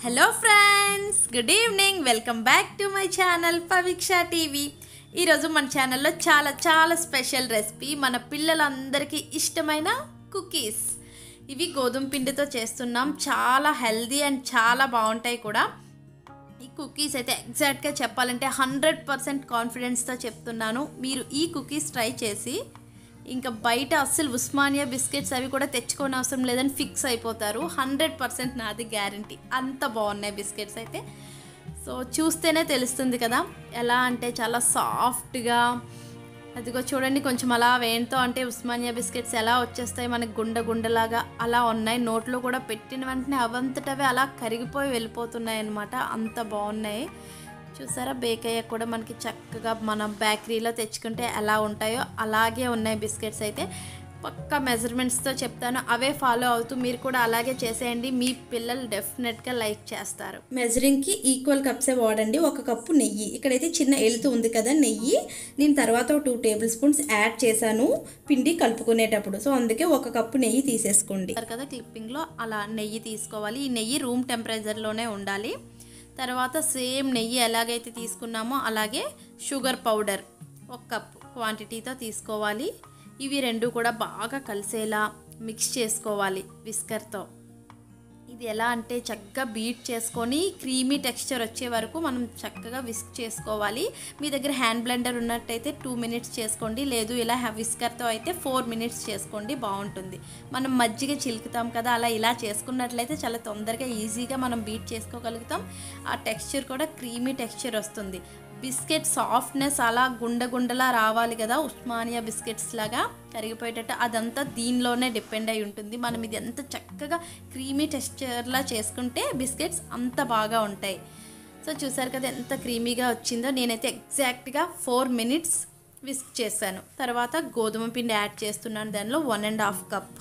Hello friends, good evening. Welcome back to my channel Paviksha TV. ఈరోజు మన ఛానల్లో చాలా చాలా స్పెషల్ రెసిపీ, మన పిల్లలందరికీ ఇష్టమైన కుకీస్. ఇవి గోధుమ పిండితో చేస్తున్నాం. చాలా హెల్దీ అండ్ చాలా బాగుంటాయి కూడా. ఈ కుకీస్ అయితే ఎగ్జాక్ట్గా చెప్పాలంటే 100% కాన్ఫిడెన్స్తో చెప్తున్నాను. మీరు ఈ కుకీస్ ట్రై చేసి ఇంకా బయట అస్సలు ఉస్మానియా బిస్కెట్స్ అవి కూడా తెచ్చుకోని అవసరం లేదని ఫిక్స్ అయిపోతారు. 100% నాది గ్యారంటీ. అంత బాగున్నాయి బిస్కెట్స్ అయితే. సో చూస్తేనే తెలుస్తుంది కదా, ఎలా అంటే చాలా సాఫ్ట్గా. అదిగో చూడండి, కొంచెం అలా వేయంతో అంటే ఉస్మానియా బిస్కెట్స్ ఎలా వచ్చేస్తాయి మనకి గుండెలాగా అలా ఉన్నాయి. నోట్లో కూడా పెట్టిన వెంటనే అవంతటవే అలా కరిగిపోయి వెళ్ళిపోతున్నాయి అన్నమాట. అంత బాగున్నాయి. చూసారా, బేక్ అయ్యాక కూడా మనకి చక్కగా మనం బేకరీలో తెచ్చుకుంటే ఎలా ఉంటాయో అలాగే ఉన్నాయి బిస్కెట్స్ అయితే. పక్కా మెజర్మెంట్స్తో చెప్తాను, అవే ఫాలో అవుతూ మీరు కూడా అలాగే చేసేయండి. మీ పిల్లలు డెఫినెట్గా లైక్ చేస్తారు. మెజరింగ్కి ఈక్వల్ కప్సే వాడండి. 1 కప్పు నెయ్యి, ఇక్కడైతే చిన్న ఎలుతు ఉంది కదా నెయ్యి, నేను తర్వాత 2 టేబుల్ స్పూన్స్ యాడ్ చేశాను పిండి కలుపుకునేటప్పుడు. సో అందుకే 1 కప్పు నెయ్యి తీసేసుకోండి కదా. క్లిప్పింగ్లో అలా నెయ్యి తీసుకోవాలి. ఈ నెయ్యి రూమ్ టెంపరేచర్లోనే ఉండాలి. తర్వాత సేమ్ నెయ్యి ఎలాగైతే తీసుకున్నామో అలాగే షుగర్ పౌడర్ 1 కప్ క్వాంటిటీతో తీసుకోవాలి. ఇవి రెండు కూడా బాగా కలిసేలా మిక్స్ చేసుకోవాలి విస్కర్తో. ఇది ఎలా అంటే చక్కగా బీట్ చేసుకొని క్రీమీ టెక్స్చర్ వచ్చే వరకు మనం చక్కగా విస్క్ చేసుకోవాలి. మీ దగ్గర హ్యాండ్ బ్లెండర్ ఉన్నట్టయితే 2 మినిట్స్ చేసుకోండి, లేదు ఇలా విస్కర్తో అయితే 4 మినిట్స్ చేసుకోండి, బాగుంటుంది. మనం మజ్జిగ చిలుకుతాం కదా, అలా ఇలా చేసుకున్నట్లయితే చాలా తొందరగా ఈజీగా మనం బీట్ చేసుకోగలుగుతాం. ఆ టెక్స్చర్ కూడా క్రీమీ టెక్స్చర్ వస్తుంది. బిస్కెట్ సాఫ్ట్నెస్ అలా గుండెలా రావాలి కదా, ఉస్మానియా బిస్కెట్స్ లాగా కరిగిపోయేటట్టు, అదంతా దీనిలోనే డిపెండ్ అయి ఉంటుంది. మనం ఇది ఎంత చక్కగా క్రీమీ టెక్స్చర్లా చేసుకుంటే బిస్కెట్స్ అంత బాగా ఉంటాయి. సో చూసారు కదా ఎంత క్రీమీగా వచ్చిందో. నేనైతే ఎగ్జాక్ట్గా 4 మినిట్స్ విస్క్ చేశాను. తర్వాత గోధుమ పిండి యాడ్ చేస్తున్నాను. దానిలో 1.5 కప్.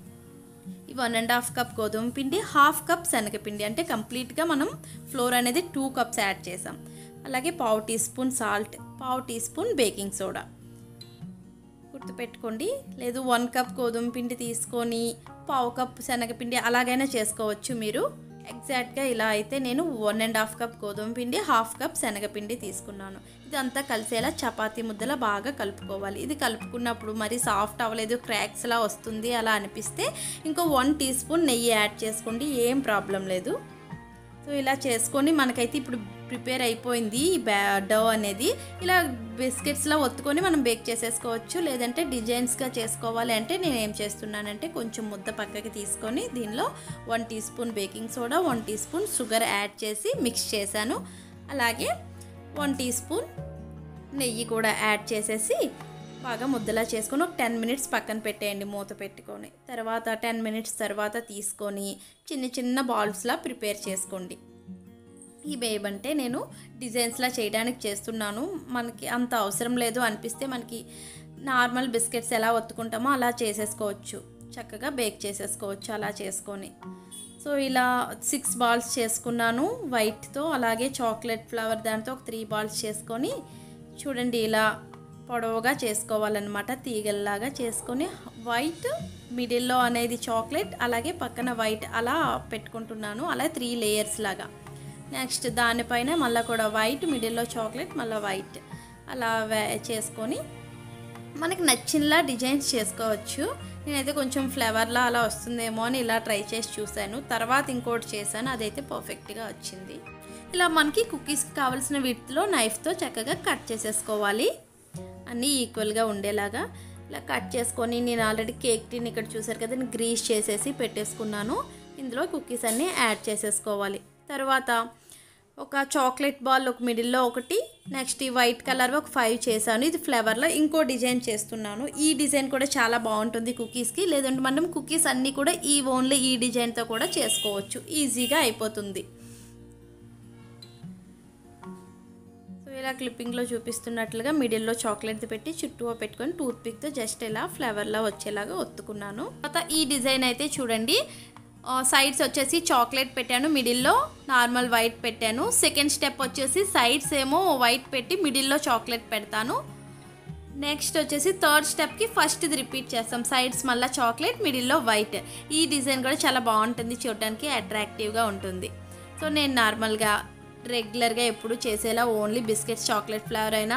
ఈ 1.5 కప్ గోధుమ పిండి, 1/2 కప్ శనగపిండి, అంటే కంప్లీట్గా మనం ఫ్లోర్ అనేది 2 కప్స్ యాడ్ చేసాం. అలాగే 1/2 teaspoon salt, 1/2 teaspoon baking soda. గుర్తుపెట్టుకోండి, లేదు 1 కప్ గోధుమ పిండి తీసుకొని 1/2 కప్ శనగపిండి అలాగైనా చేసుకోవచ్చు మీరు. ఎగ్జాక్ట్గా ఇలా అయితే నేను 1.5 కప్ గోధుమ పిండి, 1/2 కప్ శనగపిండి తీసుకున్నాను. ఇదంతా కలిసేలా చపాతీ ముద్దలా బాగా కలుపుకోవాలి. ఇది కలుపుకున్నప్పుడు మరి సాఫ్ట్ అవ్వలేదు, క్రాక్స్లా వస్తుంది అలా అనిపిస్తే ఇంకో 1 టీ స్పూన్ నెయ్యి యాడ్ చేసుకోండి, ఏం ప్రాబ్లం లేదు. సో ఇలా చేసుకొని మనకైతే ఇప్పుడు ప్రిపేర్ అయిపోయింది ఈ డో అనేది. ఇలా బిస్కెట్స్లో ఒత్తుకొని మనం బేక్ చేసేసుకోవచ్చు, లేదంటే డిజైన్స్గా చేసుకోవాలి అంటే నేను ఏం చేస్తున్నానంటే కొంచెం ముద్ద పక్కకి తీసుకొని దీనిలో 1 teaspoon baking soda, 1 teaspoon sugar add చేసి మిక్స్ చేశాను. అలాగే 1 టీ స్పూన్ నెయ్యి కూడా యాడ్ చేసేసి బాగా ముద్దలా చేసుకొని ఒక 10 మినిట్స్ పక్కన పెట్టేయండి మూత పెట్టుకొని. తర్వాత 10 మినిట్స్ తర్వాత తీసుకొని చిన్న బాల్స్లా ప్రిపేర్ చేసుకోండి. ఈ బేబంటే నేను డిజైన్స్లా చేయడానికి చేస్తున్నాను. మనకి అంత అవసరం లేదు అనిపిస్తే మనకి నార్మల్ బిస్కెట్స్ ఎలా ఒత్తుకుంటామో అలా చేసేసుకోవచ్చు, చక్కగా బేక్ చేసేసుకోవచ్చు అలా చేసుకొని. సో ఇలా 6 బాల్స్ చేసుకున్నాను వైట్తో. అలాగే చాక్లెట్ ఫ్లేవర్ దాంతో ఒక 3 బాల్స్ చేసుకొని చూడండి ఇలా పొడవుగా చేసుకోవాలన్నమాట, తీగల్లాగా చేసుకొని వైట్ మిడిల్లో అనేది చాక్లెట్, అలాగే పక్కన వైట్ అలా పెట్టుకుంటున్నాను. అలా 3 లేయర్స్ లాగా. నెక్స్ట్ దానిపైన మళ్ళీ కూడా వైట్, మిడిల్లో చాక్లెట్, మళ్ళీ వైట్ అలా చేసుకొని మనకి నచ్చినలా డిజైన్స్ చేసుకోవచ్చు. నేనైతే కొంచెం ఫ్లేవర్లా అలా వస్తుందేమో అని ఇలా ట్రై చేసి చూశాను. తర్వాత ఇంకోటి చేశాను, అదైతే పర్ఫెక్ట్గా వచ్చింది. ఇలా మనకి కుకీస్కి కావాల్సిన వీటిలో నైఫ్తో చక్కగా కట్ చేసేసుకోవాలి, అన్నీ ఈక్వల్గా ఉండేలాగా. ఇలా కట్ చేసుకొని నేను ఆల్రెడీ కేక్ టిన్ ఇక్కడ చూసారు కదా, నేను గ్రీస్ చేసేసి పెట్టేసుకున్నాను. ఇందులో కుకీస్ అన్నీ యాడ్ చేసేసుకోవాలి. తర్వాత ఒక చాక్లెట్ బాల్ ఒక మిడిల్లో ఒకటి, నెక్స్ట్ ఈ వైట్ కలర్ ఒక 5 చేశాను. ఇది ఫ్లేవర్లో ఇంకో డిజైన్ చేస్తున్నాను. ఈ డిజైన్ కూడా చాలా బాగుంటుంది కుకీస్కి, లేదంటే మనం కుకీస్ అన్నీ కూడా ఓన్లీ ఈ డిజైన్తో కూడా చేసుకోవచ్చు, ఈజీగా అయిపోతుంది. ఇలా క్లిప్పింగ్లో చూపిస్తున్నట్లుగా మిడిల్లో చాక్లెట్ పెట్టి చుట్టూ పెట్టుకొని టూత్ పిక్తో జస్ట్ ఇలా ఫ్లేవర్లో వచ్చేలాగా ఒత్తుకున్నాను. తర్వాత ఈ డిజైన్ అయితే చూడండి, సైడ్స్ వచ్చేసి చాక్లెట్ పెట్టాను, మిడిల్లో నార్మల్ వైట్ పెట్టాను. సెకండ్ స్టెప్ వచ్చేసి సైడ్స్ ఏమో వైట్ పెట్టి మిడిల్లో చాక్లెట్ పెడతాను. నెక్స్ట్ వచ్చేసి థర్డ్ స్టెప్కి ఫస్ట్ది రిపీట్ చేస్తాం, సైడ్స్ మళ్ళీ చాక్లెట్, మిడిల్లో వైట్. ఈ డిజైన్ కూడా చాలా బాగుంటుంది, చూడడానికి అట్రాక్టివ్గా ఉంటుంది. సో నేను నార్మల్గా రెగ్యులర్గా ఎప్పుడు చేసేలా ఓన్లీ బిస్కెట్స్ చాక్లెట్ ఫ్లేవర్ అయినా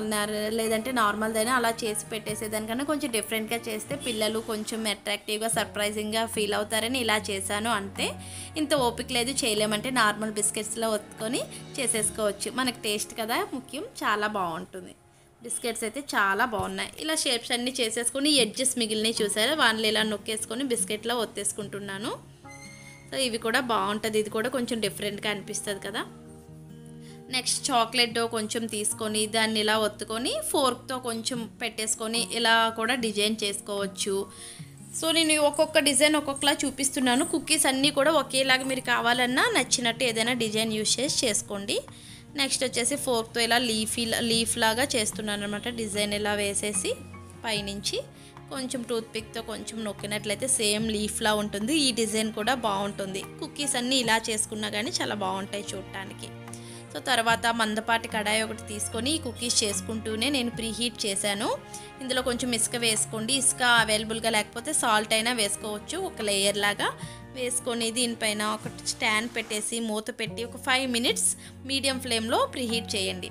లేదంటే నార్మల్దైనా అలా చేసి పెట్టేసేదానికన్నా కొంచెం డిఫరెంట్గా చేస్తే పిల్లలు కొంచెం అట్రాక్టివ్గా సర్ప్రైజింగ్గా ఫీల్ అవుతారని ఇలా చేశాను అంతే. ఇంత ఓపిక లేదు చేయలేమంటే నార్మల్ బిస్కెట్స్లో ఒత్తుకొని చేసేసుకోవచ్చు. మనకు టేస్ట్ కదా ముఖ్యం, చాలా బాగుంటుంది. బిస్కెట్స్ అయితే చాలా బాగున్నాయి. ఇలా షేప్స్ అన్నీ చేసేసుకొని ఎడ్జెస్ మిగిలినవి చూసారా, వాటిని ఇలా నొక్కేసుకొని బిస్కెట్లో ఒత్తేసుకుంటున్నాను. సో ఇవి కూడా బాగుంటుంది, ఇది కూడా కొంచెం డిఫరెంట్గా అనిపిస్తుంది కదా. నెక్స్ట్ చాక్లెట్ డో కొంచెం తీసుకొని దాన్ని ఇలా ఒత్తుకొని ఫోర్క్తో కొంచెం పెట్టేసుకొని ఇలా కూడా డిజైన్ చేసుకోవచ్చు. సో నేను ఒక్కొక్క డిజైన్ ఒక్కొక్కలా చూపిస్తున్నాను. కుకీస్ అన్నీ కూడా ఒకేలాగా మీరు కావాలన్నా నచ్చినట్టు ఏదైనా డిజైన్ యూజ్ చేసి చేసుకోండి. నెక్స్ట్ వచ్చేసి ఫోర్క్తో ఇలా లీఫ్ లాగా చేస్తున్నాను అనమాట. డిజైన్ ఇలా వేసేసి పైనుంచి కొంచెం టూత్పిక్తో కొంచెం నొక్కినట్లయితే సేమ్ లీఫ్లా ఉంటుంది. ఈ డిజైన్ కూడా బాగుంటుంది. కుకీస్ అన్నీ ఇలా చేసుకున్నా కానీ చాలా బాగుంటాయి చూడటానికి. సో తర్వాత మందపాటి కడాయి ఒకటి తీసుకొని ఈ కుకీస్ చేసుకుంటూనే నేను ప్రీహీట్ చేశాను. ఇందులో కొంచెం ఇసుక వేసుకోండి. ఇసుక అవైలబుల్గా లేకపోతే సాల్ట్ అయినా వేసుకోవచ్చు. ఒక లేయర్ లాగా వేసుకొని దీనిపైన ఒక స్టాండ్ పెట్టేసి మూత పెట్టి ఒక 5 మినిట్స్ మీడియం ఫ్లేమ్లో ప్రీహీట్ చేయండి.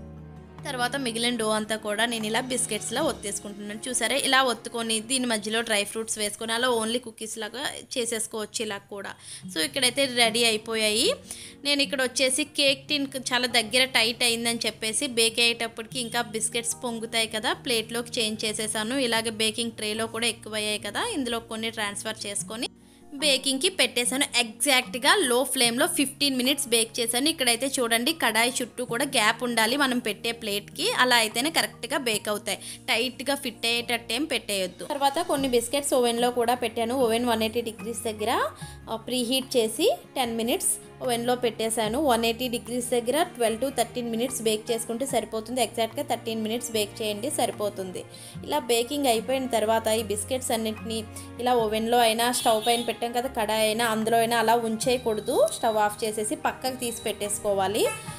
తర్వాత మిగిలిన డో అంతా కూడా నేను ఇలా బిస్కెట్స్లో ఒత్తేసుకుంటున్నాను. చూసారా, ఇలా ఒత్తుకొని దీని మధ్యలో డ్రై ఫ్రూట్స్ వేసుకొని అలా ఓన్లీ కుకీస్ లాగా చేసేసుకోవచ్చు ఇలా కూడా. సో ఇక్కడైతే రెడీ అయిపోయాయి. నేను ఇక్కడ వచ్చేసి కేక్ టిన్ చాలా దగ్గర టైట్ అయిందని చెప్పేసి బేక్ అయ్యేటప్పటికి ఇంకా బిస్కెట్స్ పొంగుతాయి కదా, ప్లేట్లోకి చేంజ్ చేసేసాను. ఇలాగే బేకింగ్ ట్రేలో కూడా ఎక్కువయ్యాయి కదా, ఇందులో కొన్ని ట్రాన్స్ఫర్ చేసుకొని బేకింగ్కి పెట్టేశాను. ఎగ్జాక్ట్గా లో ఫ్లేమ్లో 15 మినిట్స్ బేక్ చేశాను. ఇక్కడైతే చూడండి కడాయి చుట్టూ కూడా గ్యాప్ ఉండాలి మనం పెట్టే ప్లేట్కి, అలా అయితేనే కరెక్ట్గా బేక్ అవుతాయి. టైట్గా ఫిట్ అయ్యేటట్టు ఏం పెట్టేయొద్దు. తర్వాత కొన్ని బిస్కెట్స్ ఓవెన్లో కూడా పెట్టాను. ఓవెన్ 180 డిగ్రీస్ దగ్గర ప్రీహీట్ చేసి 10 మినిట్స్ ఓవెన్లో పెట్టేశాను. 180 డిగ్రీస్ దగ్గర 12 to 13 మినిట్స్ బేక్ చేసుకుంటే సరిపోతుంది. ఎగ్జాక్ట్గా 13 మినిట్స్ బేక్ చేయండి సరిపోతుంది. ఇలా బేకింగ్ అయిపోయిన తర్వాత ఈ బిస్కెట్స్ అన్నింటినీ ఇలా ఓవెన్లో అయినా స్టవ్ పైన పెట్టాం కదా కడాయి అయినా అందులో అయినా అలా ఉంచేయకూడదు. స్టవ్ ఆఫ్ చేసేసి పక్కకు తీసి పెట్టేసుకోవాలి.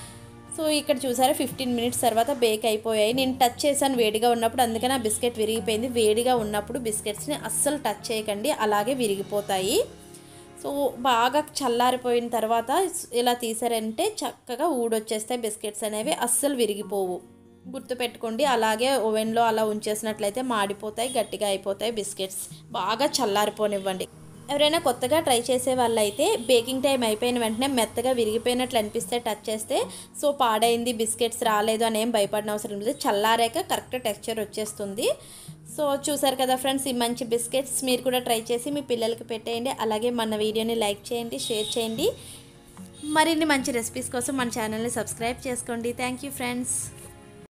సో ఇక్కడ చూసారా 15 మినిట్స్ తర్వాత బేక్ అయిపోయాయి. నేను టచ్ చేశాను వేడిగా ఉన్నప్పుడు, అందుకని ఆ బిస్కెట్ విరిగిపోయింది. వేడిగా ఉన్నప్పుడు బిస్కెట్స్ని అస్సలు టచ్ చేయకండి, అలాగే విరిగిపోతాయి. సో బాగా చల్లారిపోయిన తర్వాత ఇలా తీసారంటే చక్కగా ఊడొచ్చేస్తాయి బిస్కెట్స్ అనేవి, అస్సలు విరిగిపోవు. గుర్తుపెట్టుకోండి, అలాగే ఓవెన్లో అలా ఉంచేసినట్లయితే మాడిపోతాయి, గట్టిగా అయిపోతాయి బిస్కెట్స్. బాగా చల్లారిపోనివ్వండి. ఎవరైనా కొత్తగా ట్రై చేసే వాళ్ళైతే బేకింగ్ టైం అయిపోయిన వెంటనే మెత్తగా విరిగిపోయినట్లు అనిపిస్తే టచ్ చేస్తే సో పాడైంది బిస్కెట్స్ రాలేదు అని ఏం భయపడిన అవసరం లేదు. చల్లారాక కరెక్ట్ టెక్స్చర్ వచ్చేస్తుంది. సో చూసారు కదా ఫ్రెండ్స్, ఈ మంచి బిస్కెట్స్ మీరు కూడా ట్రై చేసి మీ పిల్లలకి పెట్టేయండి. అలాగే మన వీడియోని లైక్ చేయండి, షేర్ చేయండి. మరిన్ని మంచి రెసిపీస్ కోసం మన ఛానల్ని సబ్స్క్రైబ్ చేసుకోండి. Thank you friends.